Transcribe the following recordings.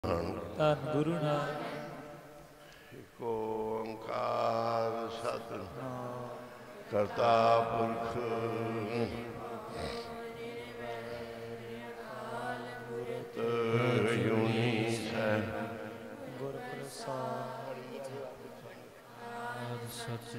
ਧੰਨ ਗੁਰੂ ਨਾਨਕ। ਏਕ ਓੰਕਾਰ ਸਤਿਨਾਮ ਕਰਤਾ ਪੁਰਖ ਜੁਨੀ ਸਹਿ ਗੁਰ ਪ੍ਰਸਾਦਿ ਸਚ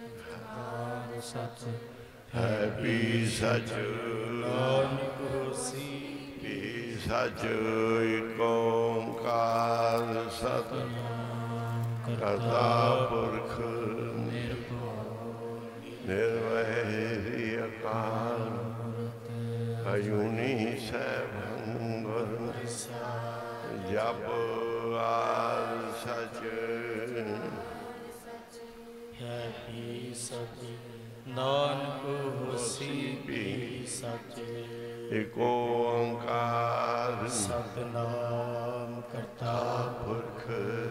ਸਚ ਹੈ ਵੀ ਸਚ ਨਾਨਕ ਹੋਸੀ ਵੀ ਸਚ। ਏਕ ਓੰਕਾਰ ਸਤਿਨਾਮ ਕਰਤਾ ਪੁਰਖ ਨਿਰਵੈਰ ਅਕਾਲ ਅਜੂਨੀ ਸੈਭੰ ਗੁਰ ਜਪ ਆਦਿ ਸਚ ਹੈ ਵੀ ਸਚ ਨਾਨਕ ਹੋਸੀ ਵੀ ਸਚ। ਏਕ ਓੰਕਾਰ ਸਤਿਨਾਮ ਕਰਤਾ ਪੁਰਖ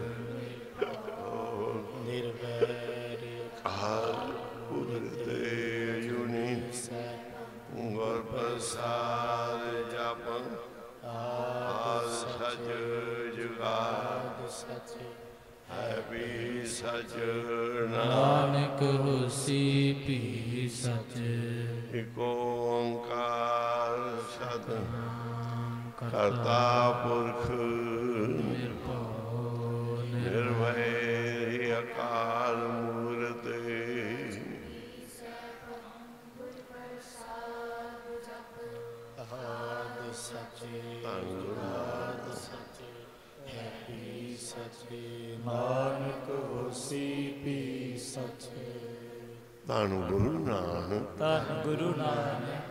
ਨਿਰਵੈਰ ਅਕਾਲ ਪੁਰਖ ਅਜੂਨੀ ਗੁਰ ਪ੍ਰਸਾਦ ਜਪ ਆਦਿ ਸਚ ਜੁਗਾਦਿ ਸਚ ਹੈ ਵੀ ਸਚ ਨਾਨਕ ਹੋਸੀ ਵੀ ਸਚ। ਏਕ ਓੰਕਾਰ ਸਤਿਨਾਮ ਕਰਤਾ ਪੁਰਖ ਨਿਰਭੈ ਅਕਾਲ ਮੂਰਤ ਆਦਿ ਸਚ ਜੁਗਾਦਿ ਸਚ ਹੈ ਵੀ ਸਚ ਨਾਨਕ ਹੋਸੀ ਵੀ ਸਚ। ਧੰਨ ਗੁਰੂ ਨਾਨਕ ਧੰਨ ਗੁਰੂ ਨਾਨਕ।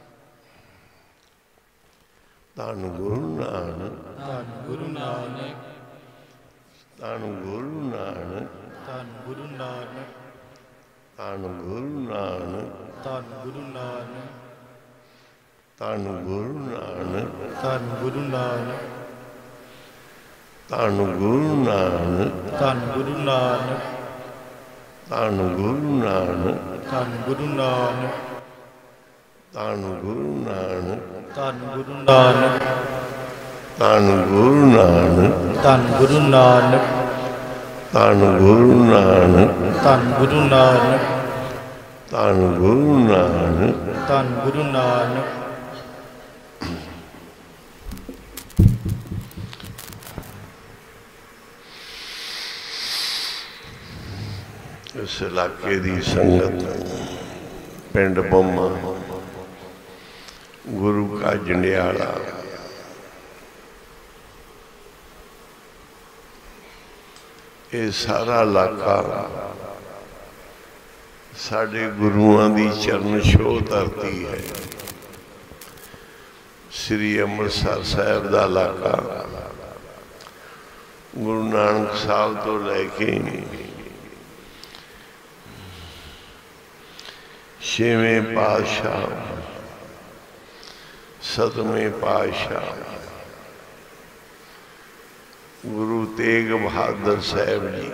ਧੰਨ ਗੁਰੂ ਨਾਨਕ ਧੰਨ ਗੁਰੂ ਨਾਨਕ। ਧੰਨ ਗੁਰੂ ਨਾਨਕ ਧੰਨ ਗੁਰੂ ਨਾਨਕ। ਧੰਨ ਗੁਰੂ ਨਾਨਕ ਧੰਨ ਗੁਰੂ ਨਾਨਕ। ਧੰਨ ਗੁਰੂ ਨਾਨਕ ਧੰਨ ਗੁਰੂ ਨਾਨਕ। ਧੰਨ ਗੁਰੂ ਨਾਨਕ ਧੰਨ ਗੁਰੂ ਨਾਨਕ। ਧੰਨ ਗੁਰੂ ਨਾਨਕ ਧੰਨ ਗੁਰੂ ਨਾਨਕ। ਧੰਨ ਗੁਰੂ ਨਾਨਕ ਧੰਨ ਗੁਰੂ ਨਾਨਕ। ਧੰਨ ਗੁਰੂ ਨਾਨਕ ਧੰਨ ਗੁਰੂ ਨਾਨਕ। ਧੰਨ ਗੁਰੂ ਨਾਨਕ ਧੰਨ ਗੁਰੂ ਨਾਨਕ। ਧੰਨ ਗੁਰੂ ਨਾਨਕ ਧੰਨ ਗੁਰੂ ਨਾਨਕ। ਇਸ ਇਲਾਕੇ ਦੀ ਸੰਗਤ ਪਿੰਡ ਬੰਮਾ ਗੁਰੂ ਕਾ ਜੰਡਿਆਲਾ ਇਹ ਸਾਰਾ ਇਲਾਕਾ ਸਾਡੇ ਗੁਰੂਆਂ ਦੀ ਚਰਨ ਛੋਹ ਧਰਤੀ ਹੈ। ਸ੍ਰੀ ਅੰਮ੍ਰਿਤਸਰ ਸਾਹਿਬ ਦਾ ਇਲਾਕਾ ਗੁਰੂ ਨਾਨਕ ਸਾਹਿਬ ਤੋਂ ਲੈ ਕੇ ਛੇਵੇਂ ਪਾਤਸ਼ਾਹ ਸਤਵੇਂ ਪਾਤਸ਼ਾਹ ਗੁਰੂ ਤੇਗ ਬਹਾਦਰ ਸਾਹਿਬ ਜੀ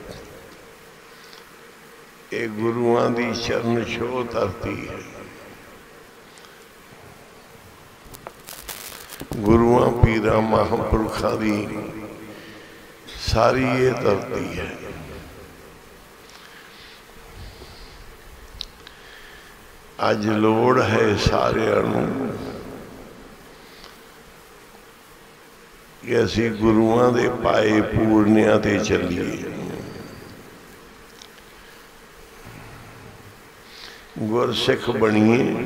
ਇਹ ਗੁਰੂਆਂ ਦੀ ਚਰਨ ਛੋਹ ਧਰਤੀ ਹੈ। ਗੁਰੂਆਂ ਪੀਰਾਂ ਮਹਾਂਪੁਰਖਾਂ ਦੀ ਸਾਰੀ ਇਹ ਧਰਤੀ ਹੈ। ਅੱਜ ਲੋੜ ਹੈ ਸਾਰਿਆਂ ਨੂੰ ਕਿ ਅਸੀਂ ਗੁਰੂਆਂ ਦੇ ਪਾਏ ਪੂਰਨਿਆਂ ਤੇ ਚੱਲੀਏ। ਗੁਰਸਿੱਖ ਬਣੀਏ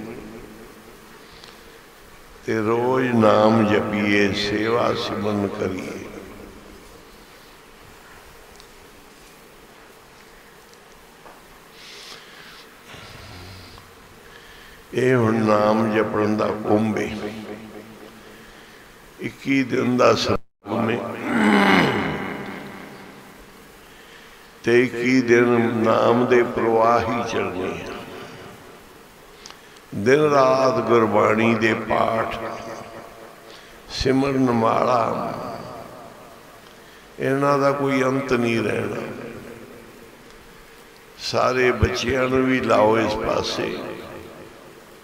ਤੇ ਰੋਜ਼ ਨਾਮ ਜਪੀਏ, ਸੇਵਾ ਸਿਮਰਨ ਕਰੀਏ। ਇਹ ਹੁਣ ਨਾਮ ਜਪਣ ਦਾ ਕੁੰਭ ਹੈ। 21 ਦਿਨ ਦਾ ਸਮਾਗਮ ਹੈ ਤੇ 21 ਦਿਨ ਨਾਮ ਦੇ ਪ੍ਰਵਾਹ ਹੀ ਚੱਲਣੇ ਹੈ। ਦਿਨ ਰਾਤ ਗੁਰਬਾਣੀ ਦੇ ਪਾਠ ਸਿਮਰਨ ਮਾਲਾ ਇਹਨਾਂ ਦਾ ਕੋਈ ਅੰਤ ਨਹੀਂ ਰਹਿਣਾ। ਸਾਰੇ ਬੱਚਿਆਂ ਨੂੰ ਵੀ ਲਾਓ ਇਸ ਪਾਸੇ।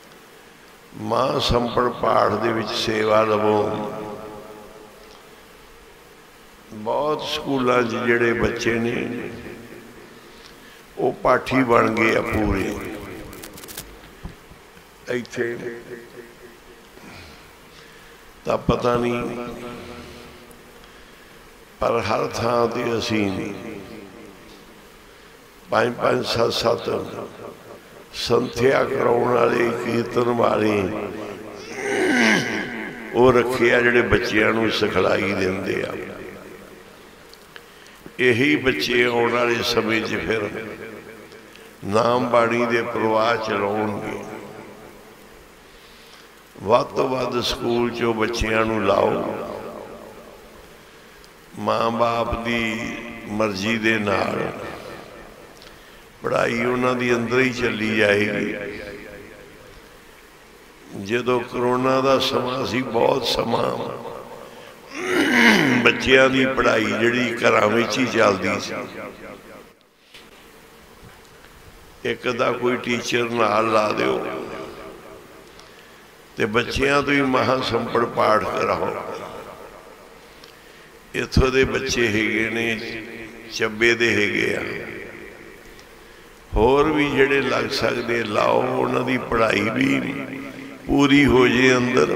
ਮਾਂ ਸੰਪੜ ਪਾਠ ਦੇ ਵਿੱਚ ਸੇਵਾ ਲਵੋ। बहुत स्कूलों जिहड़े बच्चे ने वो पाठी बन गए आ पूरे। इत्थे तां पता नहीं, पर हर थां ते असीं 5-5 7-7 संथ्या कराउण वाले कीर्तन वाले वो रखे आ जिहड़े बच्चिआं नूं सिखलाई दिंदे आ। यही बच्चे आउण वाले समय च फिर नाम बाणी दे प्रवाह चलाउणगे। वध तो वध स्कूल चो बच्चिआं नूं लाओ, माँ बाप की मर्जी दे नाल पढ़ाई उन्हां दी अंदर ही चली जाएगी। जदों करोना का समा सी, बहुत समा बच्चिआं दी पढ़ाई जिहड़ी घरां विच ही चलदी सी, एक दा कोई टीचर नाल ला दिओ ते बच्चिआं तो ही महासंपड़ पाठ कराओ। इत्थों दे बच्चे हैगे ने चब्बे दे हैगे आ, होर भी जिहड़े लग सकदे लाओ, उन्हां दी पढ़ाई भी पूरी हो जाए अंदर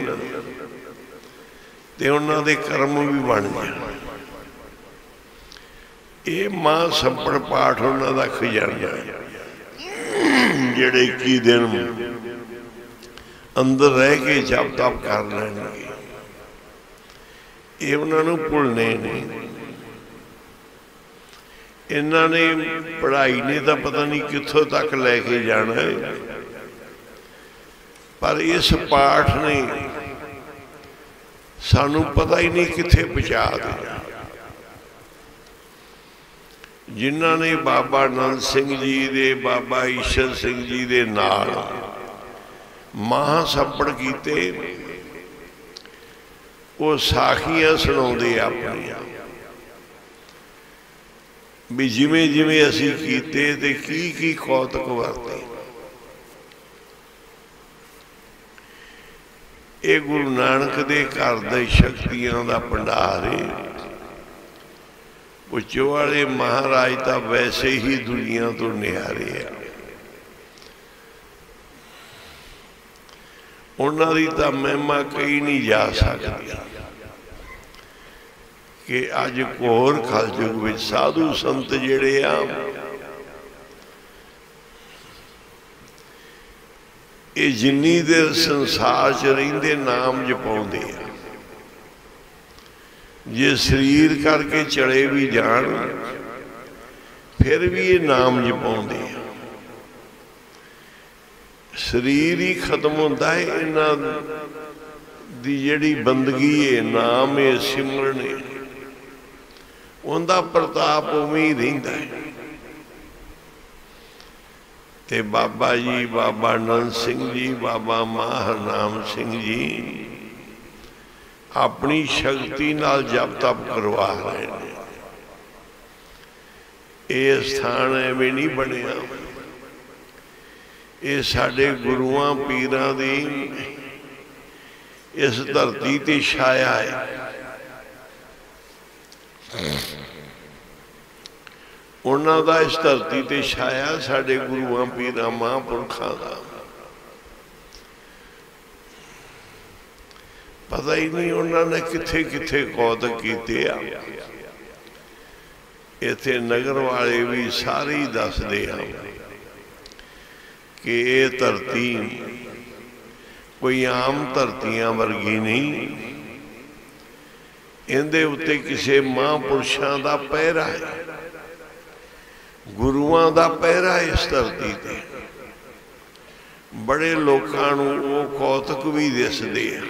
ते उन्हां दे कर्म भी बन जाए। ये मां संपड़ पाठ उन्हां दा खजाना है, जिहड़े 21 दिन अंदर रह के जप तप कर लेंगे, ये उन्होंने भुलने नहीं। इन्हों ने पढ़ाई ने तो पता नहीं कितों तक लैके जाना है, पर इस पाठ ने सानू पता ही नहीं किथे पहुँचा दिया। जिन्हों ने बाबा नंद सिंह जी दे, बाबा ईश्वर सिंह जी दे नाल महासंपड़ कीते, वो साखियां सुणाउंदे अपनियां भी जिमें जिमें असीं कीते ते की कौतक वरते। ये गुरु नानक दे घर दे शक्तियां दा भंडार है। उच्चो वाले महाराज तो वैसे ही दुनिया तो निहारे है, उन्होंने तो महिमा कही नहीं जा सकती कि अज घोर कलयुग में साधु संत जिहड़े आ ये जिन्नी देर संसार च रहिंदे नाम जपाउंदे आ, जे शरीर करके चले भी जान फिर भी ये नाम जपाउंदे आ। शरीर ही खत्म होता है, इन्हां दी जिहड़ी बंदगी है, नाम है, सिमरन है, उनका प्रताप उवें ही रहिंदा है। ते बाबा जी, बाबा नंद सिंह जी, बाबा हरनाम सिंह जी अपनी शक्ति नाल जप तप करवा रहे हैं। ये स्थान एवें नहीं बनिया, ये साडे गुरुआं पीरां दी इस धरती ते छाया है। उन्हां दा इस धरती ते छाया साडे गुरुआं पीरां महापुरखां दा पता ही नहीं उन्होंने किथे किथे कौतक कीते आ। इत्थे नगर वाले भी सारे ही दसदे हैं कि ये धरती कोई आम धरतियां वर्गी नहीं, इहदे उत्ते किसी महापुरुषां दा पहरा है, गुरुआं दा पहरा है इस धरती ते। बड़े लोकां नूं वो कौतक भी दिसदे आ।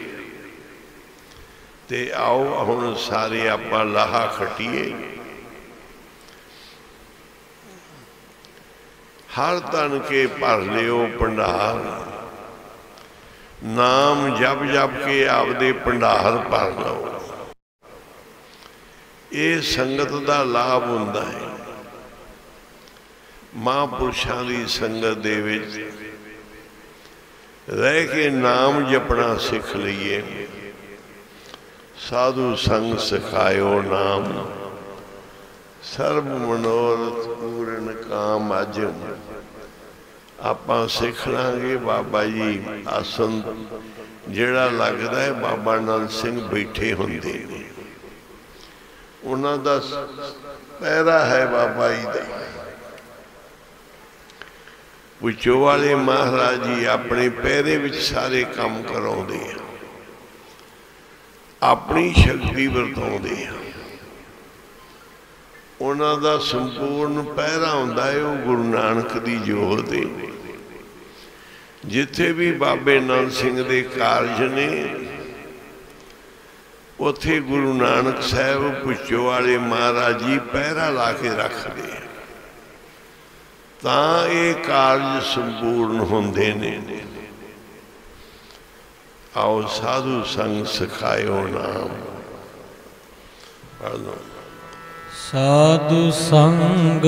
ते आओ हुण सारे आपां लाहा खट्टीए। हर तन के भर लियो भंडार, नाम जप जप के आपदे भंडार भर लो। ये संगत दा लाभ हुंदा है। महापुरुषां दी संगत दे विच रह के नाम जपना सीख लईए साधु संग सिखायो नाम सर्व मनोरथ पूरन काम अज आपां सिख लांगे बाबा जी आसन जिहड़ा लगदा है बाबा नानक सिंह बैठे हुंदे ने उन्हां दा पैरा है बाबा जी दा पुछो वाले महाराज जी अपने पैरे विच सारे काम कराउंदे आ अपनी शक्ति वरताउंदे आ उन्हां दा संपूर्ण पहरा हुंदा है वो गुरु नानक दी जोत है जिथे भी बाबे नानक सिंह दे कारज ने उथे गुरु नानक साहब पुछो वाले महाराज जी पहरा ला के रखते तां ये कारज संपूर्ण हुंदे ने आओ साधु संग सिखायो नाम साधु संग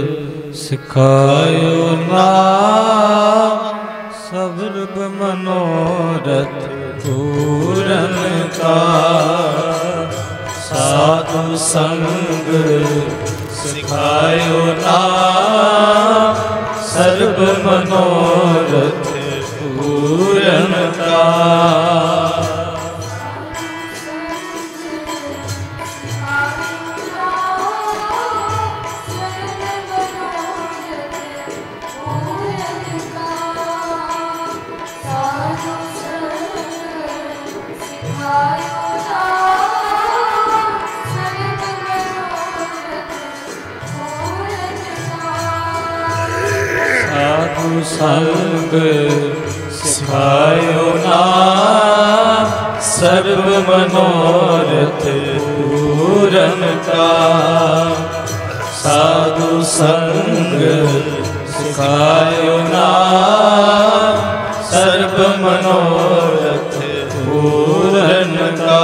सिखायो नाम सर्ब मनोरथ पूरन का साधु संग सिखायो नाम सर्ब मनोरथ पूरन का संग सिखायो नाम सर्व मनोरथ पूरन का साधु संग सिखायो नाम सर्व मनोरथ पूरन का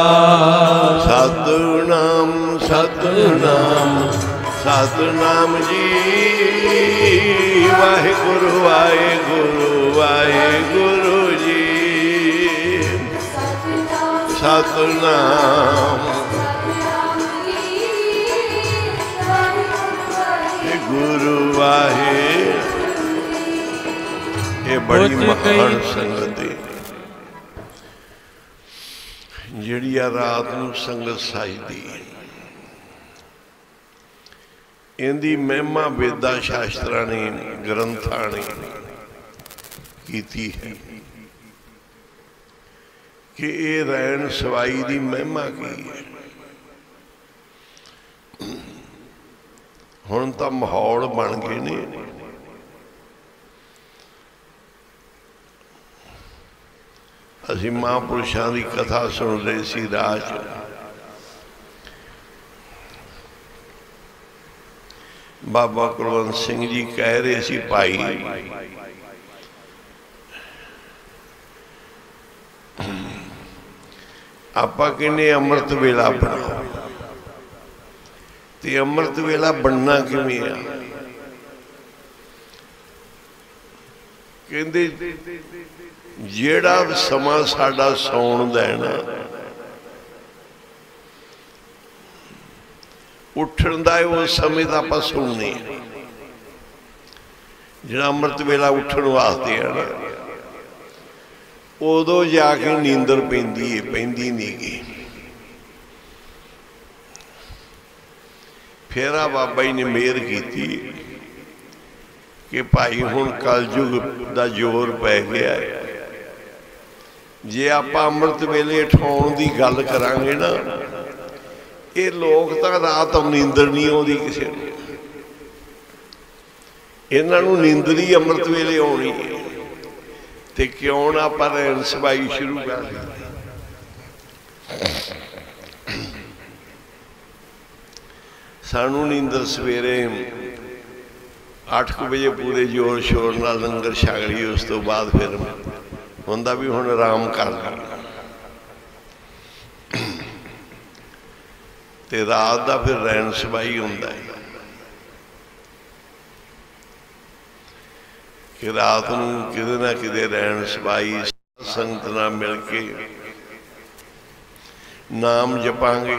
सतनाम सतनाम सतनाम जी वाहिगुरु वाहिगुरु वाहिगुरु जी सतनाम गुरु वाहे ये बड़ी महान संगत है जिहड़ी आ रात नूं संगत साजदी इनकी महिमा वेदा शास्त्रा ने ग्रंथां ने कीती है कि ये रैन सवाई की महिमा की है हुण तां माहौल बन गए ने असीं महापुरुषां की कथा सुन रहे सी राज बाबा कुलवंत सिंह जी कह रहे सी भाई आपां कहने अमृत वेला बनाओ ते अमृत वेला बनना किवें आ कहंदे जिहड़ा समा साडा सौण दा है ना उठन का उस समय का आप सुनने जो अमृत वेला उठन वास्ते है ना उदों जाके नींदर पैंदी है पैंदी नहीं गई फिर आ बाबा जी ने मेहर की कि भाई हुण कलयुग का जोर पै गया है जे आप अमृत वेले उठाउण की गल करांगे ना ये लोग तो रात नींदर नहीं आती किसी ने इन्हों नींदर ही अमृत वेले आनी है तो क्यों ना आप रैन सवाई शुरू कर सानू नींदर सवेरे 8 बजे पूरे जोर शोर नाल लंगर छक ली उस तो बाद फिर हुंदा भी हुण आराम कर ली ते रात का फिर रैन सवाई होंदा है कि रात नूं किते ना किते रैन सवाई संगत नाल मिल के नाम जपांगे,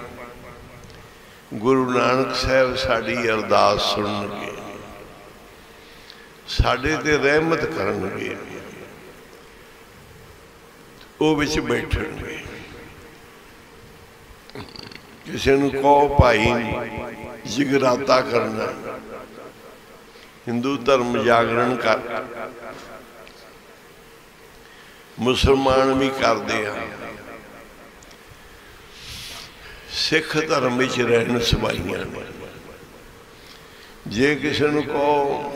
गुरु नानक साहब साड़ी अरदास सुनणगे, साडे ते रहमत करनगे, वो विच बैठणगे। किसी नूं कहो भाई जगराता करना, हिंदू धर्म जागरण कर, मुसलमान भी करते हैं, सिख धर्म में रहन सबाइयां ने। जे किसी नूं कहो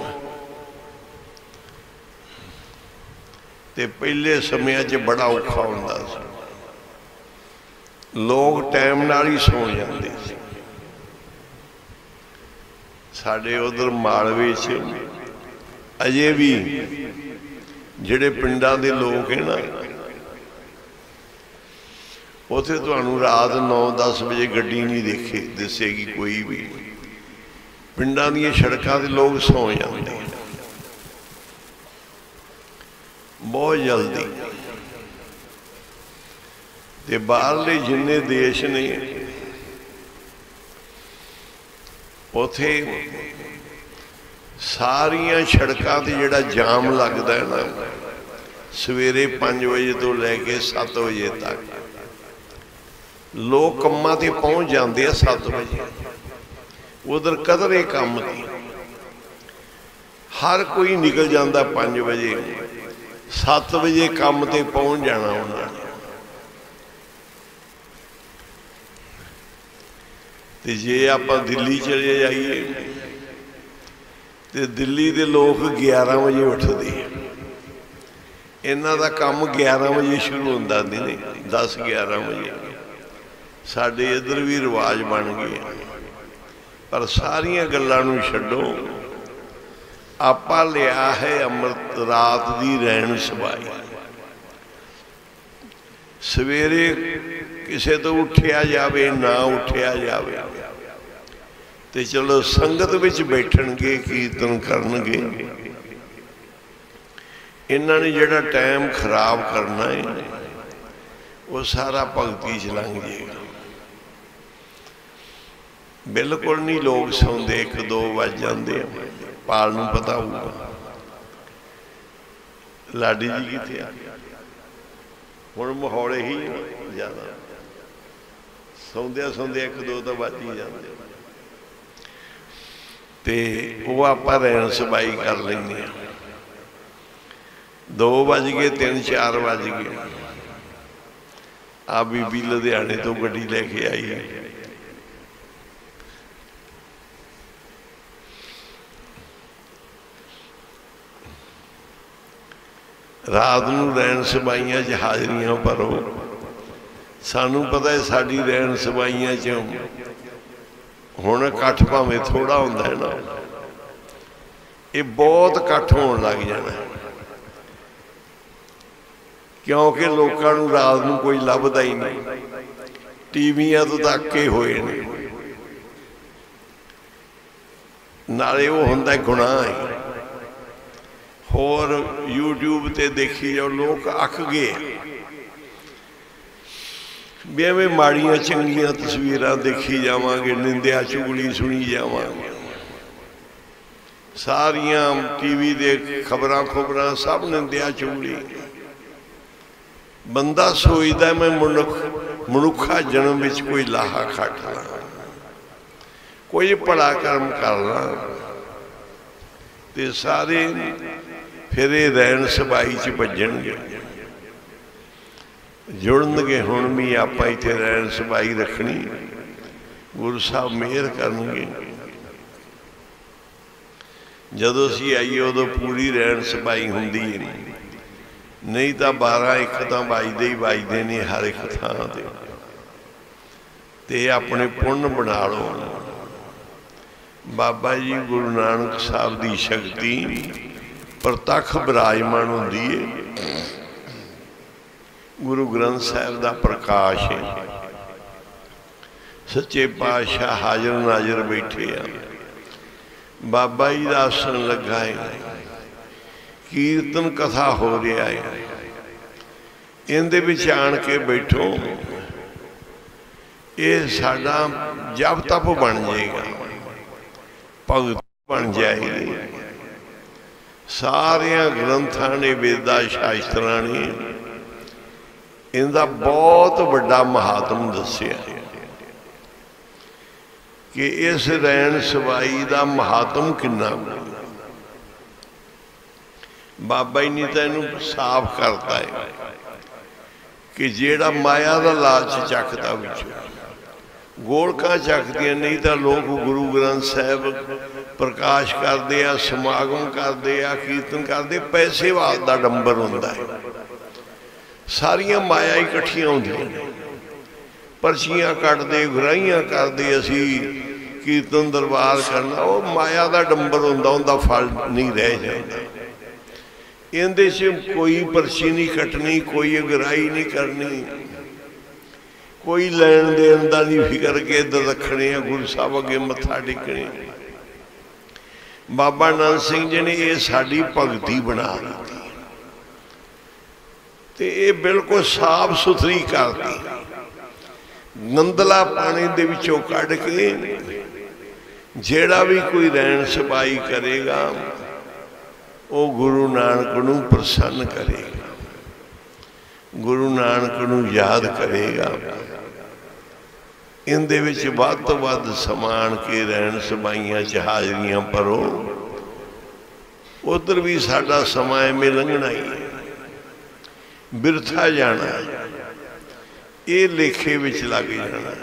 तो पहले समय बड़ा औखा होंदा सी, लोग टाइम नाल ही सौ जाते थे। साडे उधर मालवे च अजे भी जिहड़े पिंडां दे लोग है ना, उत्थे तुहानूं रात 9-10 बजे गड्डी नहीं दिसेगी कोई भी। पिंडां दीयां सड़कां ते लोग सौ जाते बहुत जल्दी। ते बाहरले जिन्ने देश ने उथे सारियां सड़कां ते जिहड़ा जाम लगदा है ना, सवेरे 5 बजे तो लैके 7 बजे तक लोग कम्मां ते पहुँच जाते हैं 7 बजे। उधर कदर है काम की, हर कोई निकल जाता 5 बजे, 7 बजे काम ते पहुँच जाना उन्होंने। तो जे आप दिल्ली चले जाइए तो दिल्ली के लोग 11 बजे उठते हैं, इन्हों का काम 11 बजे शुरू होता नहीं, 10-11 बजे। साढ़े इधर भी रिवाज बन गए, पर सारिया गल्लां छड्डो, आपा लिया है अमृत रात की रहन सबाई। सवेरे किसी तो उठिया जाए ना उठिया जाए तो चलो संगत विच बैठणगे, कीर्तन करनगे। इन्होंने जिहड़ा टाइम खराब करना है वो सारा भगती च लंघ जाएगा। बिल्कुल नहीं लोग सौंदे, 1-2 बज जाते हैं। पाल नूं पता होगा, लाडी जी कित्थे आ, हुण माहौल ही ज़्यादा सौंदिया 1-2 तो बज ही जाते। तो वो आप रहन सबाई कर लेंगे, 2 बज गए, 3-4 बज गए। आ बीबी लुधियाने तो गड्डी लेके आई है, रात नूं रहन सबाइयां च हाजरियां भरो। सानू पता है साड़ी रहन सबाइयां च हुण इकट्ठ भावें थोड़ा हुंदा है ना, ये बहुत इकट्ठ होण लग जाना, क्योंकि लोगों नूं रात नूं कोई लभदा ही नहीं, टीवियां तो तक्के होए ने। नाले वो हुंदा गुनाह है, होर यूट्यूब ते देखी जाओ, लोग अक गए भी एवें माड़ियां चंगियां तस्वीरां देखी जावांगे, निंदिया चुगली सुनी जावांगे, सारियां टीवी दे खबरां खुबरां सब निंदिया चुगली। बंदा सोचदा मैं मनुखा जन्म विच कोई लाहा खट ला, कोई भला कर्म कर ला, ते सारे फिर रहन सबाई च भजणगे, जुड़नगे। हुण भी आप इत्थे रहन सबाई रखनी, गुरु साहब मेहर करनगे। जदों असीं आईए उदों पूरी रहन सबाई हुंदी ही नहीं तो 12-1 तो बजदे ही बजदे ने हर एक थां ते अपने पुण्य बना लो। बाबा जी गुरु नानक साहब की शक्ति प्रतख विराजमान होंदी है, गुरु ग्रंथ साहब का प्रकाश है, सच्चे पातशाह हाजर नाजर बैठे हैं, बाबा जी का आसन लगा है, कीर्तन कथा हो रहा है, इहदे विच आण के बैठो ये साडा जप तप बन जाएगा, भगत बन जाएगी। सारिया ग्रंथां ने, वेदा शास्त्रां ने इनका बहुत बड़ा महात्म दसिया कि इस रैन सवाई का महात्म किन्ना। बाबा जी ने तो इनू साफ करता है कि जेड़ा माया का लालच चकता विच गोलकां चकदियां, नहीं तो लोग गुरु ग्रंथ साहब प्रकाश करते आ, समागम करते आ, कीर्तन करते, पैसे वाल का डंबर होंदा है। सारिया माया इकट्ठियां होंदियां, पर्चियां कटदे, गुराहियां करदे, असी कीर्तन दरबार करना, वो माया का डंबर होंदा, उनका फल नहीं रह जाता। इहदे च कोई पर्ची नहीं कटनी, कोई अगराई नहीं करनी, कोई लैन देन का नहीं फिक्र के इधर रखने, गुरु साहब अगे मत्था टेकने। बाबा नानक सिंह जी ने यह साड़ी भगती बना दी, तो ये बिल्कुल साफ सुथरी कर दी। गंदला पानी दे विचों कढ़ के जेड़ा भी कोई रैन सफाई करेगा वो गुरु नानक नूं प्रसन्न करेगा, गुरु नानक नूं याद करेगा। इहदे विच वध तो वध समान के रैन सफाइयां च हाजरियां भरो। उधर भी साडा समा एवें लंघना ही है, बिरथा जाना, ये लेखे विच लग जाना,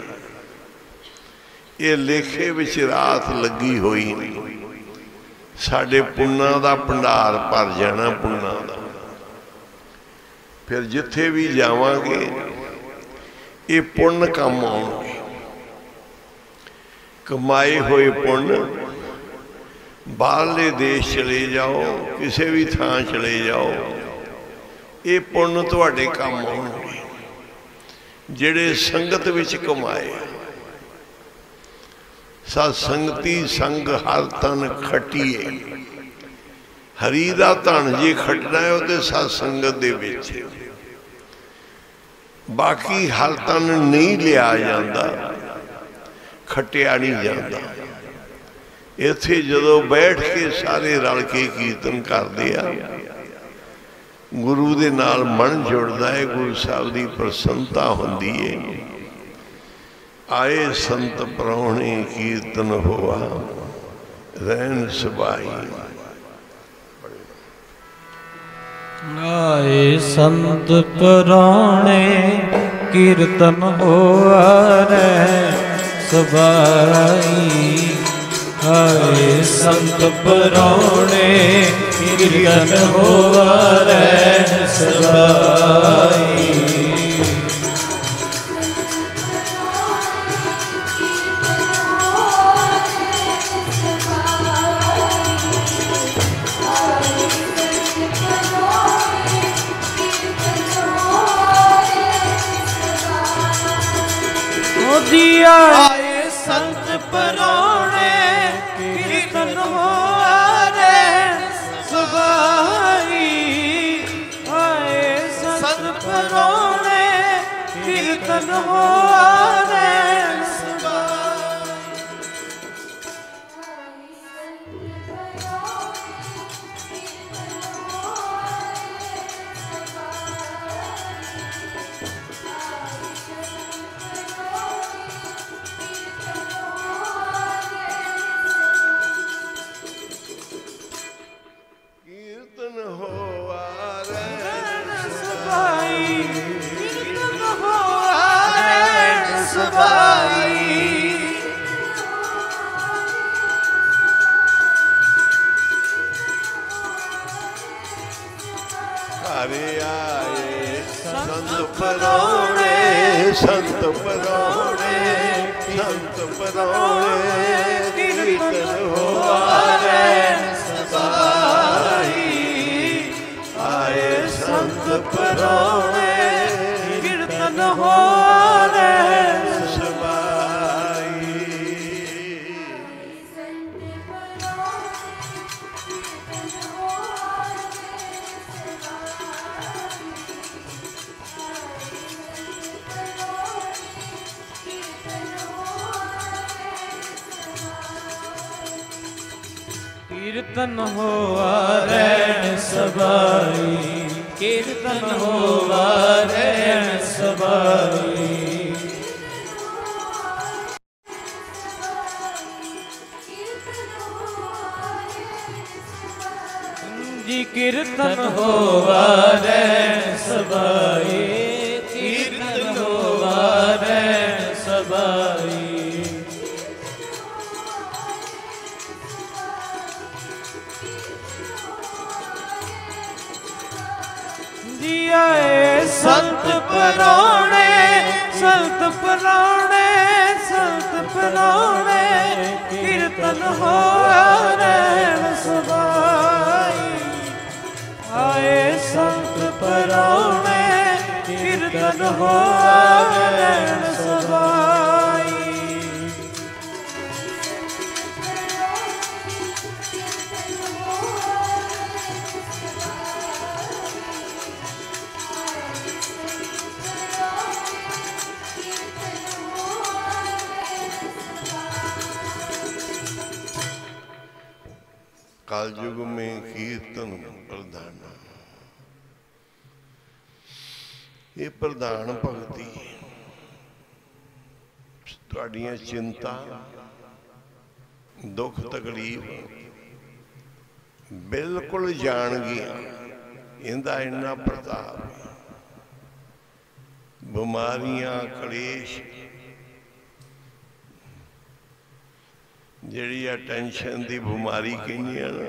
ये लेखे विच रात लगी हुई नहीं। साडे पुन्ना दा भंडार भर जाना, पुन्ना दा। फिर जिथे भी जावांगे ये पुण्य काम आउणगे, कमाए हुए पुण्य। बाहरले देश चले जाओ, किसी भी थां चले जाओ, ये पुण्य तुहाडे काम आउणगे जिहड़े संगत विच कमाए। सत्संगती संग हर तन खटीए, हरी दा धन जे खटना है तो सत्संगत दे विच, बाकी हर तन नहीं लिया जाता, खटिया नहीं जाता। इत्थे जदों बैठ के सारे रल के कीर्तन करते आ, गुरु दे नाल मन जुड़ता है, गुरु साहब की प्रसन्नता होंदी है। आए संत प्राहुणे कीर्तन होआ, रैन सबाई। आए संत प्राहुणे कीर्तन होआ, रैन सबाई। आए संत प्राहुणे कीर्तन होआ, रैन सबाई। आए संत प्राहुणे कीर्तन होआ, रैन सबाई। आए संत प्राहुणे कीर्तन होआ, रैन सबाई। संत प्राहुणे, संत प्राहुणे कीर्तन होआ, रैन सबाई। आए संत प्राहुणे कीर्तन होआ, रैन सबाई। कीर्तन होवा रैन सबाई, कीर्तन होवा रैन सबाई। जी कीर्तन होवा रैन सबाई, कीर्तन होवा रैन सबाई। आए संत पराणे, संत पराणे, संत पराणे, कीर्तन हो रैन सबाई। आए संत पराणे, कीर्तन हो रैन सबाई। कलयुग में कीर्तन प्रधान, ये प्रधान भगती तुहाड़ियां चिंता दुख तकलीफ बिल्कुल जान गया। इनका इन्ना प्रताप, बीमारियां कलेश जिहड़ी आ टेंशन की बीमारी कही ना,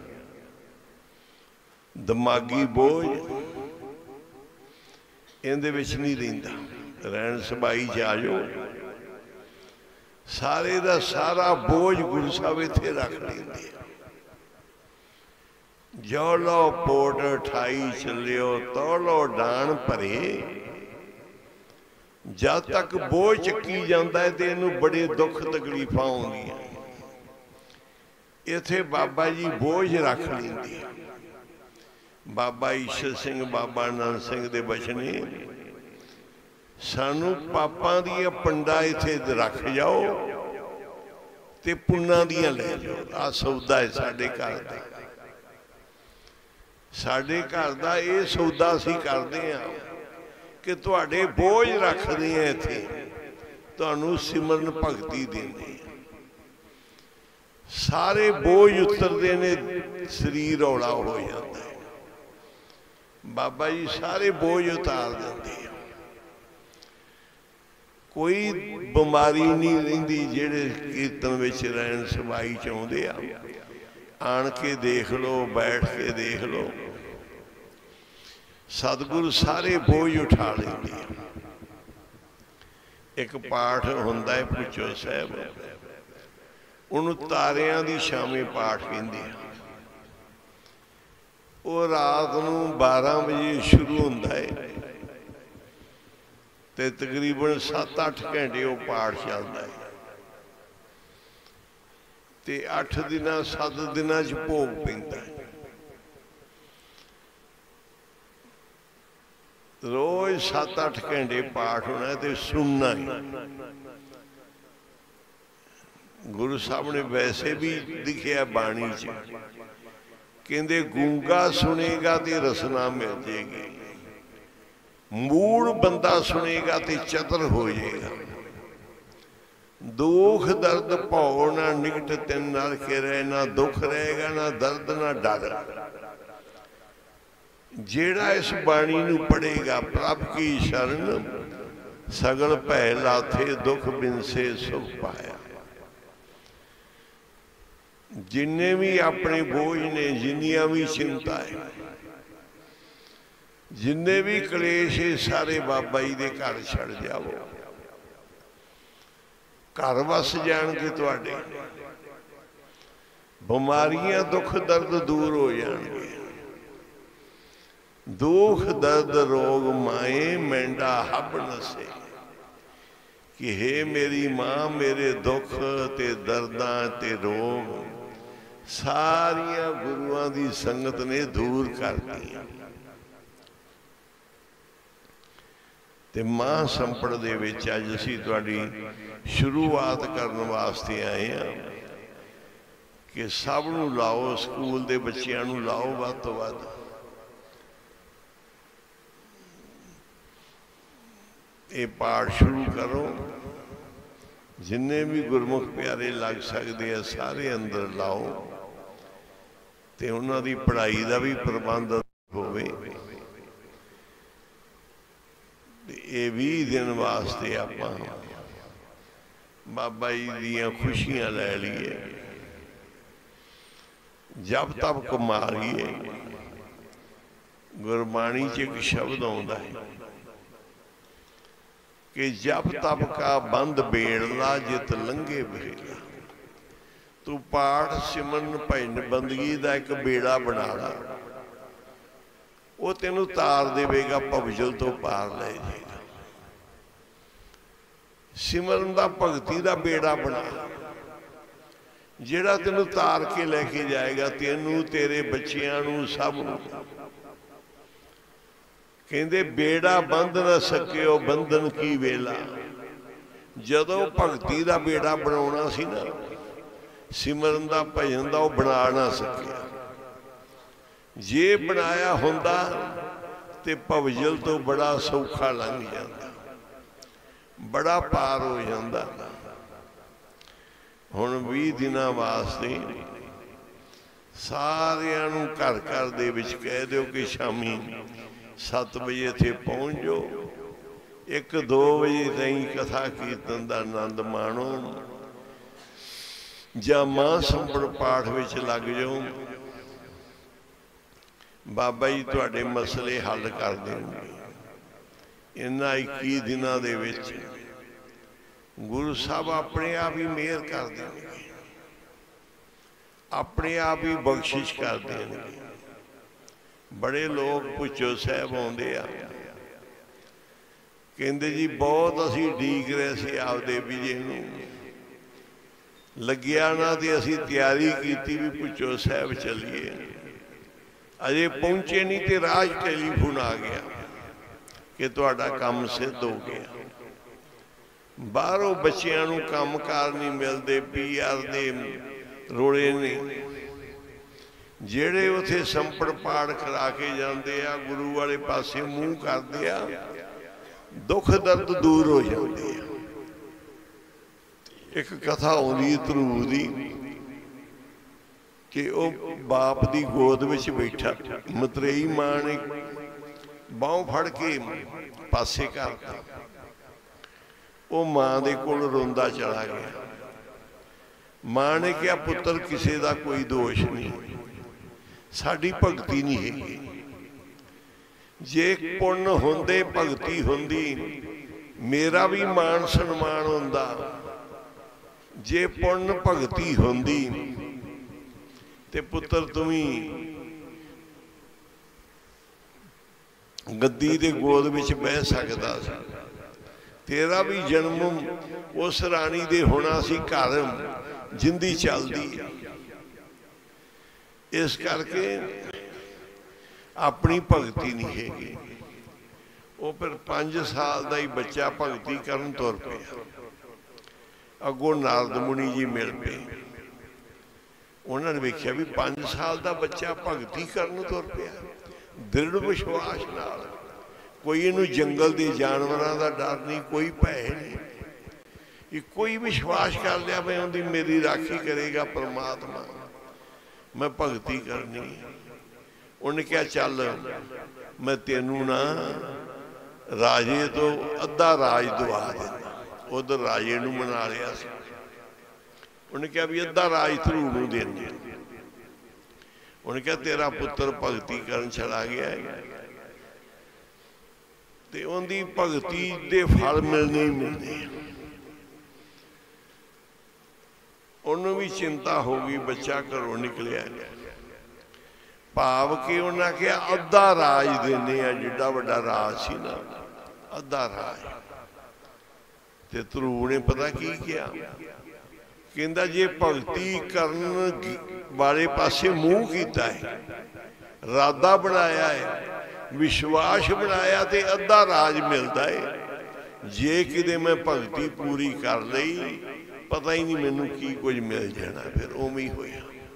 दिमागी बोझ इहदे विच नहीं रहिंदा। रैन सबाई च आ जाओ, सारे दा सारा बोझ गुरु साहब इत्थे रख लेंदे। जो लो पोट ठाई चलियो, तो लो डाण भरे। जब तक बोझ चक्की जाता है तो इनू बड़े दुख तकलीफा आउंदियां। इत्थे बाबा जी बोझ रख लेंदे। बाबा ईश्वर सिंह, बाबा नानक सिंह दे बचने, सानू पापां दियां पंडा इत्थे रख जाओ ते पुन्ना दियां ले जाओ। आ सौदा है साडे घर दा, साडे घर दा ये सौदा असीं करदे हां कि तुहाडे बोझ रखदे हां इत्थे, तुहानू सिमरन भगती देंदे। सारे बोझ उतरते ने, शरीर हौला हो जाता है। बाबा जी सारे बोझ उतार देंगे। कोई बीमारी नहीं रहिंदी। जेड़े कीर्तन विच रैन सबाई च आउंदे आ, आण के देख लो, बैठ के देख लो, सतगुरु सारे बोझ उठा लेंदे। एक पाठ हुंदा है पुचो साहब, उन्होंने तारियां दी शामे पाठ कहंदे आ। वो रात नूं 12 बजे शुरू हुंदा है ते तकरीबन 7-8 घंटे वो पाठ चलता है। ते 8 दिन 7 दिन भोग पैंदा है। रोज 7-8 घंटे पाठ होना है ते सुनना है। गुरु साहब ने वैसे भी लिखिया बाणी च, कहते गूंगा सुनेगा तो रसना मिल जाएगी, मूड बंदा सुनेगा तो चतुर हो जाएगा। दुख दर्द भौ ना निकट तिन नर के रहे, ना दुख रहेगा ना दर्द ना डर। जेड़ा इस बाणी नू पढ़ेगा, प्रभ की शरण सगल भय लाथे, दुख बिनसे सुख पाया। जिन्ने भी अपने बोझ ने, जिन्नियां भी चिंता है, जिन्ने भी कलेश है, सारे बाबा जी के घर छड़ जाओ। घर वस जाणगे तुहाडे, बीमारियां दुख दर्द दूर हो जाणगे। दुख दर्द रोग माए मेंढा हब नसे, कि हे मेरी मां मेरे दुख ते दर्दां ते रोग सारिया गुरुआं दी संगत ने दूर कर दिया। ते मां संपड़ दे विच अज असीं तुहाडी शुरुआत करन वास्ते आए हैं कि सब नूं लाओ, स्कूल दे बच्चिआं नूं लाओ वध तो वध। ये पाठ शुरू करो, जिन्ने भी गुरमुख प्यारे लग सकते हैं सारे अंदर लाओ, ते उन्हां दी पढ़ाई का भी प्रबंध होवे। ये 20 दिन वास्ते आपां बाबा जी दियां खुशियां लै लीए, जब तब कमालीए। गुरबाणी च एक शब्द आउंदा है कि जब तब का बंद बेड़ला जित लंघे बेड़ा। तू पाठ सिमरन भजन बंदगी का एक बेड़ा बना ला, वो तेनू तार देवेगा, भवजल तो पार ले जाएगा। सिमरन का भगती का बेड़ा बना, जिहड़ा तेनू तार के लेके जाएगा, तेनू तेरे बच्चियां नू सब नू। कहंदे बेड़ा बंद न सकियो बंधन की वेला। जदों भगती का बेड़ा बनाउणा सी ना, सिमरन का भजन का, वो बना ना सकिया। जे बनाया हुंदा ते भवजल तो बड़ा सौखा लंघ जाता, बड़ा पार हो जाता। हुण 20 दिनां वास्ते सारियां नूं घर घर दे विच कह दिओ कि शामी 7 बजे इत्थे पहुँच जाओ। 1-2 बजे ताईं कथा कीर्तन का आनंद माणो, जां मां संपड़ पाठ विच लग जाओ। बाबा जी तुहाडे मसले हल कर देणगे। इन्हां 21 दिनां दे विच गुरु साहब अपने आप ही मेहर कर देंगे, अपने आप ही बख्शिश कर देंगे। बड़े लोग पुछो साहब आउंदे आ, कहंदे जी बहुत असीं ढीक रहे सी आपदे विजे नूं, लग्या ना ते असीं तैयारी कीती भी पुछो साहब चलीए, अजे पहुंचे नहीं तो राज टेलीफोन आ गया कि तुहाडा काम सिद्ध हो गया। बाहरों बच्चियां नूं काम कार नहीं मिलते, PR दे रोले ने, जेड़े उथे संपड़ पाठ करा के जाते आ, गुरु वाले पासे मूँह करते आ, दुख दर्द दूर हो जाते आ। एक कथा आउंदी धरूर दी कि वो बाप दी गोद विच बैठा, मतरेई मां ने बाहों फड़ के पासे करता, वो मां दे कोल रोंदा चला गया। मां ने कहा पुत्र किसी का कोई दोष नहीं, साड़ी भगती नहीं है। जे पुण्य होंदे भगती होंदी मेरा भी मान सन्मान होंदा, जे पुण्य भगती होंदी ते पुत्र तुमी गद्दी दे गोद विच बह सकदा सी, तेरा भी जन्म उस राणी दे होना सी, घर जिंदी चलदी। इस करके अपनी भगती नहीं हैगी। वो फिर 5 साल का ही बच्चा भगती करन तुर पिया। अगों नारद मुनि जी मिल पे, उन्होंने वेख्या भी 5 साल का बच्चा भगती करन तुर पिया, दृढ़ विश्वास नाल। कोई इनू जंगल के जानवरों का डर नहीं, कोई भय नहीं, कोई विश्वास कर लिया मैं उनकी मेरी राखी करेगा परमात्मा, मैं भगती करनी। उन्हें क्या चल मैं तेनू ना राजे तो अद्धा राज दवा देना। उधर राजे नू मना लिया सी, उन्हें क्या भी अद्धा राज धरूर नू देना। उन्हें क्या तेरा पुत्र भगती करन चला गया है, ते उनकी भगती दे फल मिलने ही मिलने। उन्होंने भी चिंता हो गई, बच्चा घरों निकलिया, भाव के उन्हें कहा अद्धा राज देने, जिड्डा वड्डा राज सी ना, अद्धा राज। ते ध्रुव ने पता की किया, कहंदा जे भगती करन वाले पासे मूँह कीता है, राधा बनाया है, विश्वास बनाया, तो अद्धा राज मिलता है। जे किते मैं भगती पूरी कर लई, पता ही नहीं मैनू की कुछ मिल जाना। फिर उवें ही होया।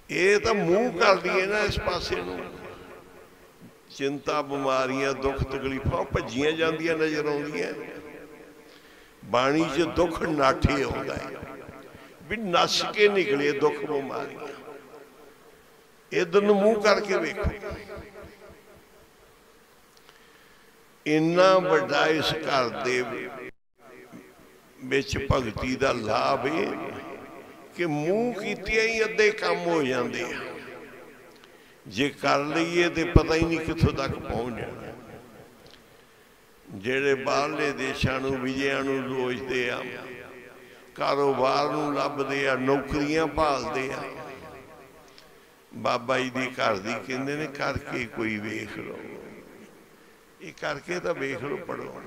ਇਹ ਤਾਂ ਮੂੰਹ ਕਰ ਲਈਏ ਨਾ ਇਸ ਪਾਸੇ ਨੂੰ, ਚਿੰਤਾ ਬਿਮਾਰੀਆਂ ਦੁੱਖ ਤਕਲੀਫਾਂ ਭੱਜੀਆਂ ਜਾਂਦੀਆਂ ਨਜ਼ਰ ਆਉਂਦੀਆਂ। ਬਾਣੀ 'ਚ ਦੁੱਖ ਨਾਠੇ ਆਉਂਦਾ ਹੈ ਵੀ ਨੱਸ ਕੇ ਨਿਕਲੇ ਦੁੱਖ ਬਿਮਾਰੀਆਂ। ਇਧਰ ਨੂੰ ਮੂੰਹ ਕਰਕੇ ਵੇਖੋ, ਇੰਨਾ ਵੱਡਾ ਇਸ ਘਰ ਦੇ ਵਿੱਚ ਭਗਤੀ ਦਾ ਲਾਭ ਹੈ ਕਿ ਮੂੰਹ ਕੀਤਿਆਂ ਹੀ ਅੱਧੇ ਕੰਮ ਹੋ ਜਾਂਦੇ ਆ। ਜੇ ਕਰ ਲਈਏ ਤੇ ਪਤਾ ਹੀ ਨਹੀਂ ਕਿੱਥੋਂ ਤੱਕ ਪਹੁੰਚ ਜਾਣਾ। ਜਿਹੜੇ ਬਾਹਰਲੇ ਦੇਸ਼ਾਂ ਨੂੰ ਵਿਜਿਆਂ ਨੂੰ ਲੋਚਦੇ ਆ, ਕਾਰੋਬਾਰ ਨੂੰ ਲੱਭਦੇ ਆ, ਨੌਕਰੀਆਂ ਭਾਲਦੇ ਆ, ਬਾਬਾ ਜੀ ਦੀ ਘਰ ਦੀ ਕਹਿੰਦੇ ਨੇ ਕਰਕੇ ਕੋਈ ਵੇਖ ਲਓ। ਇਹ ਕਰਕੇ ਤਾਂ ਵੇਖ ਲਓ, ਪੜੋ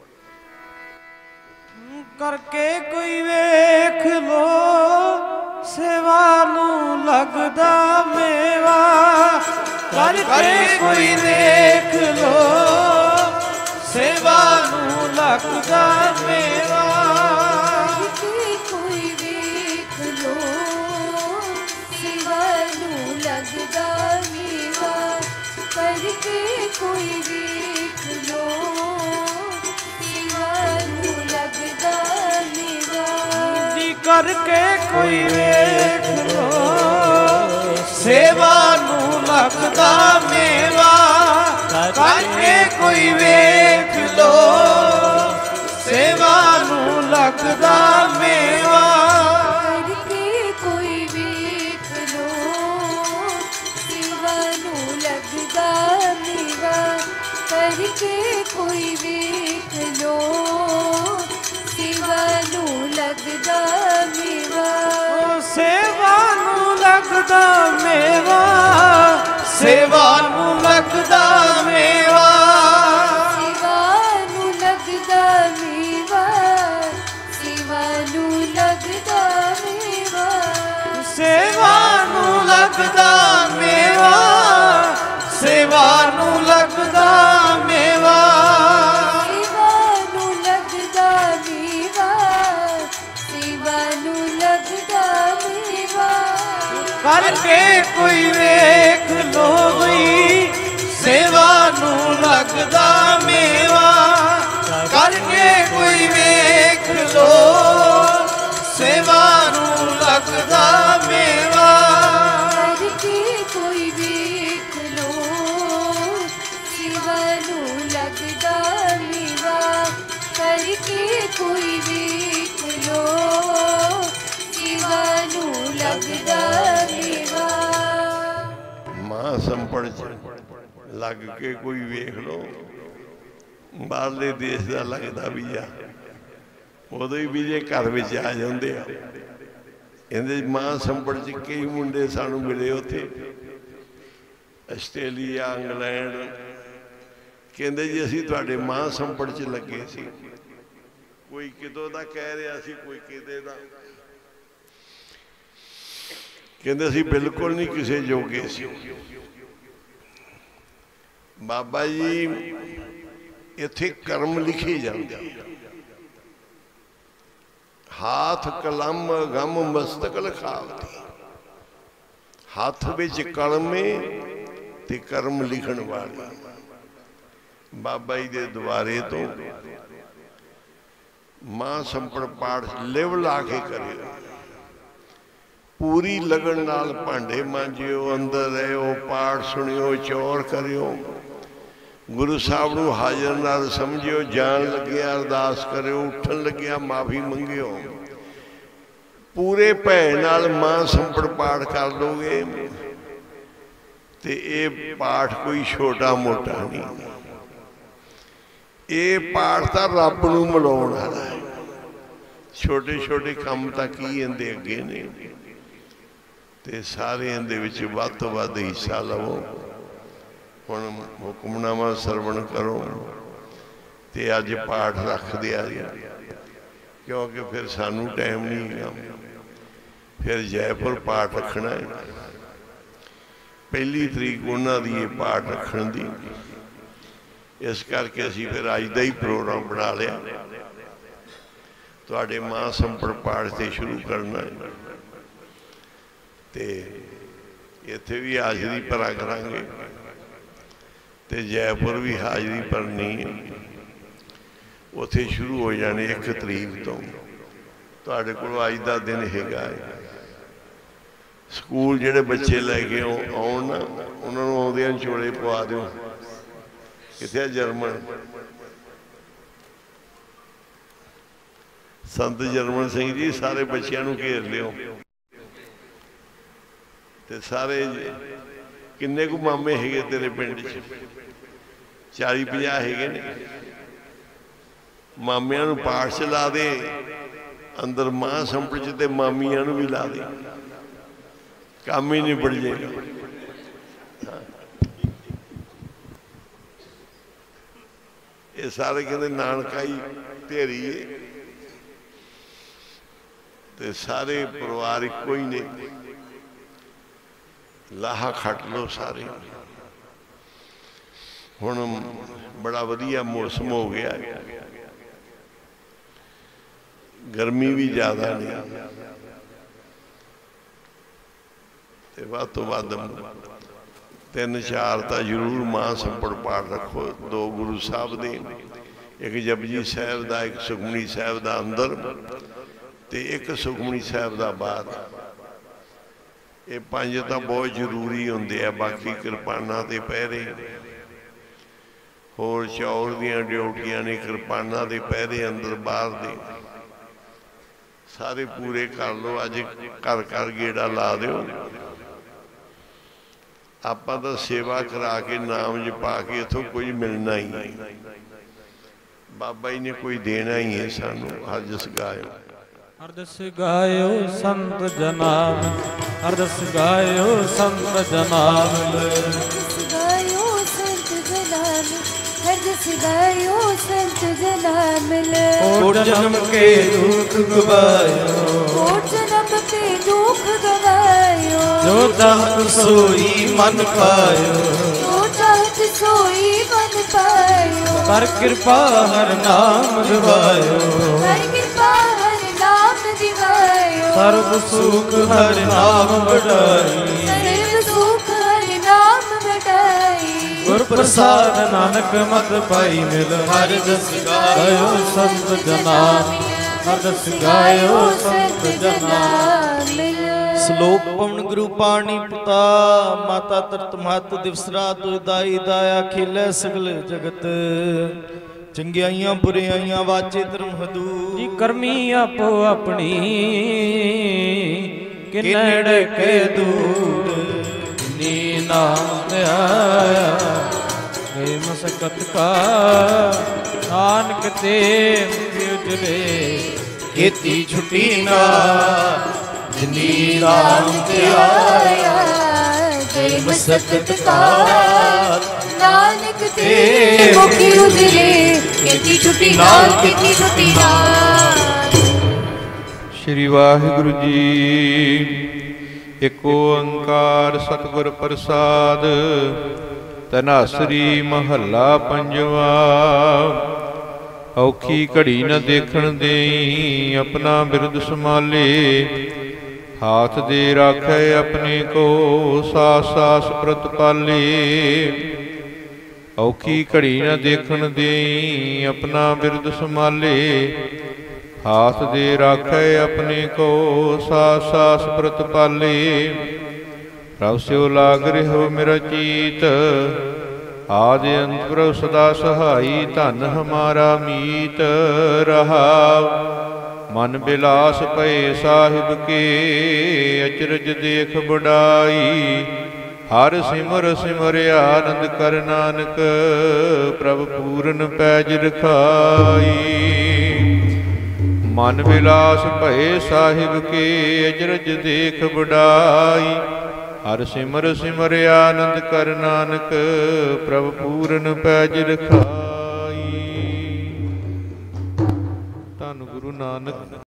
ਕਰਕੇ ਕੋਈ ਵੇਖ ਲੋ, ਸੇਵਾ ਨੂੰ ਲੱਗਦਾ ਮੇਵਾ। ਕਰਕੇ ਕੋਈ ਵੇਖ ਲੋ, ਸੇਵਾ ਨੂੰ ਲੱਗਦਾ ਮੇਵਾ। ਕਰਕੇ ਕੋਈ ਵੇਖ ਲੋ, ਸੇਵਾ ਨੂੰ ਲੱਗਦਾ ਮੇਵਾ। ਕਰਕੇ ਕੋਈ ਵੇਖ ਲੋ, ਕਰਕੇ ਕੋਈ ਵੇਖ ਲੋ, ਸੇਵਾ ਨੂੰ ਲੱਗਦਾ ਮੇਵਾ। ਕਰਕੇ ਕੋਈ ਵੇਖ ਲੋ, ਸੇਵਾ ਨੂੰ ਲੱਗਦਾ ਮੇਵਾ। ਕਰਕੇ ਕੋਈ ਵੇਖ ਲੋ, ਸੇਵਾ ਨੂੰ ਲੱਗਦਾ ਮੇਵਾ। ਕਰਕੇ ਕੋਈ ਵੇਖ ਲੋ, ਸੇਵਾ ਨੂੰ ਲੱਗਦਾ ਮੇਵਾ। ਸੇਵਾ ਨੂੰ ਲੱਗਦਾ ਮੇਵਾ, ਸੇਵਾ ਨੂੰ ਲੱਗਦਾ ਮੇਵਾ। ਸੇਵਾ ਨੂੰ ਲੱਗਦਾ ਮੇਵਾ, ਸੇਵਾ ਨੂੰ ਲੱਗਦਾ ਮੇਵਾ। ਸੇਵਾ ਨੂੰ ਲੱਗਦਾ ਮੇਵਾ, ਸੇਵਾ ਨੂੰ ਲੱਗਦਾ ਮੇਵਾ। ਕਰਕੇ ਕੋਈ ਵੇਖ ਲੋ ਬਈ, ਸੇਵਾ ਨੂੰ ਲੱਗਦਾ ਮੇਵਾ। ਕਰਕੇ ਕੋਈ ਵੇਖ ਲੋ, ਸੇਵਾ ਨੂੰ ਲੱਗਦਾ ਮੇਵਾ। ਕਰਕੇ ਕੋਈ ਵੇਖ ਲੋ, ਸੇਵਾ ਨੂੰ ਲੱਗਦਾ ਮੇਵਾ। ਕਰਕੇ ਕੋਈ ਵੇਖ ਲੋ, ਸੇਵਾ ਨੂੰ ਲੱਗਦਾ ਮੇਵਾ। ਮਾਂ ਸੰਪੜ ਲੱਗ ਕੇ ਕੋਈ ਵੇਖ ਲੋ, ਬਾਹਰਲੇ ਦੇਸ਼ ਦਾ ਲੱਗਦਾ ਵੀਜ਼ਾ, ਉਦੋਂ ਹੀ ਵੀਜ਼ੇ ਘਰ ਵਿੱਚ ਆ ਜਾਂਦੇ ਆ। ਇਹਦੇ ਮਾਂ ਸੰਪੜ 'ਚ ਕਈ ਮੁੰਡੇ ਸਾਨੂੰ ਮਿਲੇ ਉੱਥੇ, ਆਸਟ੍ਰੇਲੀਆ, ਇੰਗਲੈਂਡ। ਕਹਿੰਦੇ ਜੀ ਅਸੀਂ ਤੁਹਾਡੇ ਮਾਂ ਸੰਪੜ 'ਚ ਲੱਗੇ ਸੀ। ਕੋਈ ਕਿਤੋਂ ਦਾ ਕਹਿ ਰਿਹਾ ਸੀ, ਕੋਈ ਕਿਤੇ ਦਾ। ਕਹਿੰਦੇ ਅਸੀਂ ਬਿਲਕੁਲ ਨਹੀਂ ਕਿਸੇ ਜੋਗੇ ਸੀ। ਬਾਬਾ ਜੀ ਇੱਥੇ ਕਰਮ ਲਿਖੇ ਜਾਂਦੇ, ਹਾਥ ਕਲਮ ਗਮ ਮਸਤਕ ਲਿਖਾਵਤੀ। ਹੱਥ ਵਿੱਚ ਕਲਮੇ ਤੇ ਕਰਮ ਲਿਖਣ ਵਾਲੇ। ਬਾਬਾ ਜੀ ਦੇ ਦੁਆਰੇ ਤੋਂ ਮਾਂ ਸੰਪੜ ਪਾਠ ਲਿਵ ਲਾ ਕੇ ਕਰਿਓ, ਪੂਰੀ ਲਗਨ ਨਾਲ ਭਾਂਡੇ ਮਾਂਜਿਓ, ਅੰਦਰ ਰਹਿਓ, ਪਾਠ ਸੁਣਿਓ, ਚੌਰ ਕਰਿਓ, ਗੁਰੂ ਸਾਹਿਬ ਨੂੰ ਹਾਜ਼ਰ ਨਾਲ ਸਮਝਿਓ। ਜਾਣ ਲੱਗਿਆ ਅਰਦਾਸ ਕਰਿਓ, ਉੱਠਣ ਲੱਗਿਆ ਮਾਫੀ ਮੰਗਿਓ। ਪੂਰੇ ਭੈ ਨਾਲ ਮਾਂ ਸੰਪੜ ਪਾਠ ਕਰ ਲੋਗੇ ਤੇ ਇਹ ਪਾਠ ਕੋਈ ਛੋਟਾ ਮੋਟਾ ਨਹੀਂ। ਇਹ ਪਾਠ ਤਾਂ ਰੱਬ ਨੂੰ ਮਿਲਾਉਣ ਵਾਲਾ ਹੈ। ਛੋਟੇ ਛੋਟੇ ਕੰਮ ਤਾਂ ਕੀ ਇਹਦੇ ਅੱਗੇ ਨੇ, ਤੇ ਸਾਰੇ ਇਹਦੇ ਵਿੱਚ ਵੱਧ ਤੋਂ ਵੱਧ ਹਿੱਸਾ ਲਵੋ। ਹੁਣ ਹੁਕਮਨਾਮਾ ਸਰਵਣ ਕਰੋ ਤੇ ਅੱਜ ਪਾਠ ਰੱਖ ਦਿਆ ਜੀ, ਕਿਉਂਕਿ ਫਿਰ ਸਾਨੂੰ ਟਾਈਮ ਨਹੀਂ ਹੈਗਾ। ਫਿਰ ਜੈਪੁਰ ਪਾਠ ਰੱਖਣਾ ਹੈ, 1 ਤਰੀਕ ਉਹਨਾਂ ਦੀ ਇਹ ਪਾਠ ਰੱਖਣ ਦੀ। ਇਸ ਕਰਕੇ ਅਸੀਂ ਫਿਰ ਅੱਜ ਦਾ ਹੀ ਪ੍ਰੋਗਰਾਮ ਬਣਾ ਲਿਆ। ਤੁਹਾਡੇ ਮਾਂ ਸੰਪੜ ਪਾਠ ਤੇ ਸ਼ੁਰੂ ਕਰਨਾ ਹੈ ਤੇ ਇੱਥੇ ਵੀ ਹਾਜ਼ਰੀ ਭਰਾ ਕਰਾਂਗੇ ਤੇ ਜੈਪੁਰ ਵੀ ਹਾਜ਼ਰੀ ਭਰਨੀ ਉੱਥੇ ਸ਼ੁਰੂ ਹੋ ਜਾਣੇ 1 ਤਰੀਕ ਤੋਂ। ਤੁਹਾਡੇ ਕੋਲ ਅੱਜ ਦਾ ਦਿਨ ਹੈਗਾ। ਸਕੂਲ ਜਿਹੜੇ ਬੱਚੇ ਲੈ ਕੇ ਆਉਣ ਨਾ, ਉਹਨਾਂ ਨੂੰ ਆਉਂਦਿਆਂ ਚੋਲੇ ਪਵਾ ਦਿਓ। ਕਿੱਥੇ ਆ ਜਰਮਨ ਸੰਤ ਜਰਮਨ ਸਿੰਘ ਜੀ? ਸਾਰੇ ਬੱਚਿਆਂ ਨੂੰ ਘੇਰ ਲਿਓ ਤੇ ਸਾਰੇ ਕਿੰਨੇ ਕੁ ਮਾਮੇ ਹੈਗੇ ਤੇਰੇ ਪਿੰਡ 'ਚ? 40-50 ਹੈਗੇ ਨੇ। ਮਾਮਿਆਂ ਨੂੰ ਪਾਠ 'ਚ ਲਾ ਦੇ, ਅੰਦਰ ਮਾਂ ਸੰਪੜ 'ਚ, ਤੇ ਮਾਮੀਆਂ ਨੂੰ ਵੀ ਲਾ ਦੇ, ਕੰਮ ਹੀ ਨਿਬੜ ਜਾਏਗਾ। ਇਹ ਸਾਰੇ ਕਹਿੰਦੇ ਨਾਨਕਾਈ ਢੇਰੀ ਏ ਤੇ ਸਾਰੇ ਪਰਿਵਾਰ ਇੱਕੋ ਹੀ ਨੇ। ਲਾਹਾ ਖੱਟ ਲਓ ਸਾਰੇ। ਹੁਣ ਬੜਾ ਵਧੀਆ ਮੌਸਮ ਹੋ ਗਿਆ, ਗਰਮੀ ਵੀ ਜ਼ਿਆਦਾ ਨਹੀਂ ਤੇ ਵੱਧ ਤੋਂ ਵੱਧ 3-4 ਤਾਂ ਜ਼ਰੂਰ ਮਾਂ ਸੰਪੜ ਪਾਠ ਰੱਖੋ। 2 ਗੁਰੂ ਸਾਹਿਬ ਦੇ, 1 ਜਪਜੀ ਸਾਹਿਬ ਦਾ, 1 ਸੁਖਮਨੀ ਸਾਹਿਬ ਦਾ ਅੰਦਰ ਤੇ 1 ਸੁਖਮਨੀ ਸਾਹਿਬ ਦਾ ਬਾਹਰ। ਇਹ 5 ਤਾਂ ਬਹੁਤ ਜ਼ਰੂਰੀ ਹੁੰਦੇ ਆ। ਬਾਕੀ ਕਿਰਪਾਨਾਂ ਤੇ ਪਹਿਰੇ, ਹੋਰ ਚੌਰ ਦੀਆਂ ਡਿਊਟੀਆਂ ਨੇ, ਕਿਰਪਾਨਾਂ ਦੇ ਪਹਿਰੇ ਅੰਦਰ ਬਾਹਰ ਦੇ ਸਾਰੇ ਪੂਰੇ ਕਰ ਲਓ। ਅੱਜ ਘਰ ਘਰ ਗੇੜਾ ਲਾ ਦਿਓ। ਆਪਾਂ ਤਾਂ ਸੇਵਾ ਕਰਾ ਕੇ ਨਾਮ ਜਪਾ ਕੇ ਇੱਥੋਂ ਕੁਝ ਮਿਲਣਾ ਹੀ ਨਹੀਂ। ਬਾਬਾ ਜੀ ਨੇ ਕੋਈ ਦੇਣਾ ਹੀ ਹੈ ਸਾਨੂੰ। ਹਰਜਸ ਗਾਇਓ, ਹਰਦਸ ਗਾਇਓ ਸੰਤ ਜਨਾਂ, ਹਰਦਸ ਗਾਇਓ ਸੰਤ ਜਨਾਂ, ਹਰਦਸ ਗਾਇਓ ਸੰਤ ਜਨਾਂ, ਹਰਦਸ ਗਾਇਓ ਸੰਤ ਜਨਾਂ ਮਿਲ। ਕੋਟ ਜਨਮ ਕੇ ਦੁੱਖ ਗਵਾਇਓ, ਕੋਟ ਜਨਮ ਕੇ ਦੁੱਖ ਗਵਾਇਓ, ਜੋ ਚਾਹਤ ਸੋਈ ਮਨ ਪਾਇਓ, ਜੋ ਚਾਹਤ ਸੋਈ ਮਨ ਪਾਇਓ। ਕਰ ਕਿਰਪਾ ਹਰ ਨਾਮ ਦਿਵਾਇਓ, ਕਰ ਕਿਰਪਾ ਹਰ ਨਾਮ ਦਿਵਾਇਓ। ਸਰਬ ਸੁਖ ਹਰ ਨਾਮ ਵਡਾਈ, ਸਰਬ ਸੁਖ ਹਰ ਨਾਮ ਵਡਾਈ। ਗੁਰ ਪ੍ਰਸਾਦ ਨਾਨਕ ਮਤ ਪਾਈ ਮਿਲ। ਹਰਦਸ ਗਾਇਓ ਸੰਤ ਜਨਾਂ, ਹਰਦਸ ਗਾਇਓ ਸੰਤ ਜਨਾਂ ਮਿਲ। ਸ਼ਲੋਕ ਪਵਨ ਗੁਰੂ ਪਾਣੀ ਪਿਤਾ, ਮਾਤਾ ਤਰਤ ਮਹਤ ਦਿਵਸ ਰਾਤ ਦਾਈ ਦਾਇਆ ਖੇਲੇ ਸਗਲ ਜਗਤ। ਚੰਗਿਆਈਆਂ ਬੁਰਿਆਈਆਂ ਵਾਚੇ ਧਰਮ ਹਦੂਰ, ਜੀ ਕਰਮੀ ਆਪੋ ਆਪਣੀ ਕਿਨੜ ਕੇ ਦੂਰ। ਨੀ ਨਾਮ ਆਇਆ ਏ ਮਸਕਤ ਕਾ, ਨਾਨਕ ਤੇ ਉਜਲੇ ਕੀਤੀ ਛੁੱਟੀ ਨਾ। ਜਿਨੀ ਨਾਮ ਤੇ ਆਇਆ ਜੈ ਮਸਕਤ ਕਾ, ਨਾਨਕ ਤੇ ਮੁਖੀ ਉਜਲੇ ਕੀਤੀ ਛੁੱਟੀ ਨਾਲ, ਕੀਤੀ ਛੁੱਟੀ ਨਾਲ। ਸ਼੍ਰੀ ਵਾਹਿਗੁਰੂ ਜੀ। ਏਕ ਓੰਕਾਰ ਸਤਿਗੁਰ ਪ੍ਰਸਾਦ। ਧਨਾਸਰੀ ਮਹੱਲਾ ਪੰਜਵਾ। ਔਖੀ ਘੜੀ ਨ ਦੇਖਣ ਦੇਈ, ਆਪਣਾ ਬਿਰਦ ਸੰਭਾਲੇ। ਹਾਥ ਦੇ ਰਾਖੈ ਆਪਣੇ ਕੋ, ਸਾਸ ਸਾਸ ਪ੍ਰਤਪਾਲੇ। ਔਖੀ ਘੜੀ ਨ ਦੇਖਣ ਦੇਈ, ਆਪਣਾ ਬਿਰਦ ਸੰਭਾਲੇ। ਹਾਥ ਦੇ ਰਾਖੈ ਆਪਣੇ ਕੋ, ਸਾਸ ਸਾਸ ਪ੍ਰਤਪਾਲੇ। ਪ੍ਰਭ ਸਿਉ ਲਾਗ ਰਹਿਓ ਮੇਰਾ ਚੀਤ, ਆਦ ਅੰਤ ਪ੍ਰਭ ਸਦਾ ਸਹਾਈ। ਧਨ ਹਮਾਰਾ ਮੀਤ ਰਹਾਉ, ਮਨ ਬਿਲਾਸ ਪਏ ਸਾਹਿਬ ਕੇ। ਅਚਰਜ ਦੇਖ ਬੜਾਈ, ਹਰ ਸਿਮਰ ਸਿਮਰ ਆਨੰਦ ਕਰ ਨਾਨਕ। ਪ੍ਰਭ ਪੂਰਨ ਪੈਜ ਰਖਾਈ, ਮਨ ਬਿਲਾਸ ਭਏ ਸਾਹਿਬ ਕੇ। ਅਚਰਜ ਦੇਖ ਬੜਾਈ, ਹਰ ਸਿਮਰ ਸਿਮਰ ਆਨੰਦ ਕਰ ਨਾਨਕ। ਪ੍ਰਭ ਪੂਰਨ ਪੈਜ ਰਖਾਈ। ਧੰਨ ਗੁਰੂ ਨਾਨਕ।